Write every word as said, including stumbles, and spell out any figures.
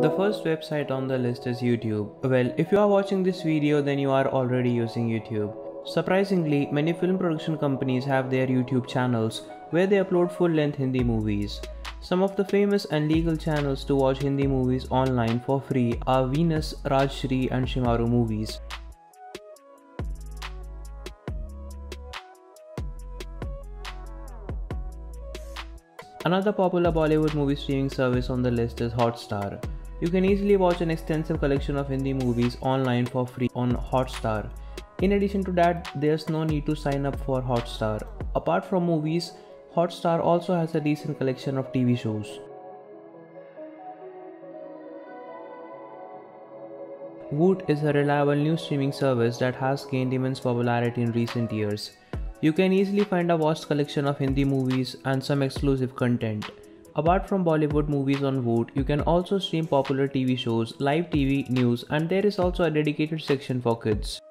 The first website on the list is YouTube. Well, if you are watching this video, then you are already using YouTube. Surprisingly, many film production companies have their YouTube channels where they upload full-length Hindi movies. Some of the famous and legal channels to watch Hindi movies online for free are Venus, Rajshri and Shimaru Movies. Another popular Bollywood movie streaming service on the list is Hotstar. You can easily watch an extensive collection of Hindi movies online for free on Hotstar. In addition to that, there's no need to sign up for Hotstar. Apart from movies, Hotstar also has a decent collection of T V shows. Voot is a reliable news streaming service that has gained immense popularity in recent years. You can easily find a vast collection of Hindi movies and some exclusive content. Apart from Bollywood movies on Voot, you can also stream popular T V shows, live T V, news, and there is also a dedicated section for kids.